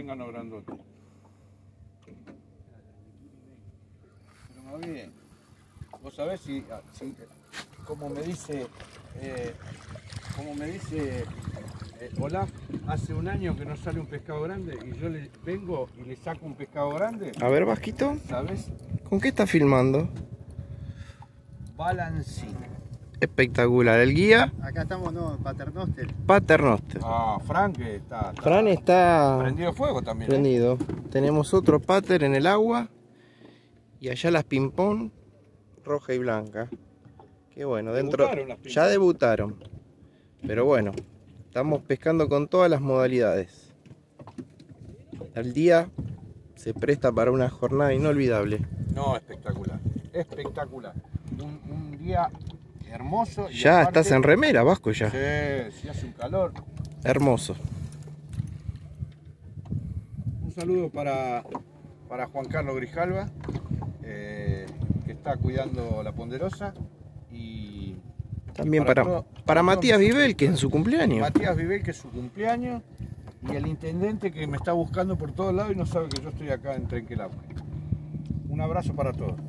zángano grandote. Pero más bien, vos sabés si como me dice Olaf, hace un año que no sale un pescado grande y yo le vengo y le saco un pescado grande. A ver, Vasquito, ¿Sabés? ¿con qué estás filmando? Balancín. Espectacular, el guía Acá estamos, no, en Paternoster. Paternoster. Ah, Fran que está Fran está prendido fuego también. prendido. Tenemos otro pater en el agua y allá las ping-pong roja y blanca. Qué bueno, dentro Debutaron las ping-pong. ya debutaron. Pero bueno, estamos pescando con todas las modalidades. El día se presta para una jornada inolvidable. No, espectacular. Espectacular. Un día hermoso. Y Ya aparte, estás en remera, Vasco, ya. Sí, hace un calor. Hermoso. Un saludo para Juan Carlos Grijalva, que está cuidando la ponderosa. Y También para para, todo- para todos Matías mis Vivel, que es en su cumpleaños. Matías Vivel, que es su cumpleaños. Y el intendente que me está buscando por todos lados y no sabe que yo estoy acá en Trenquelagüe. Un abrazo para todos.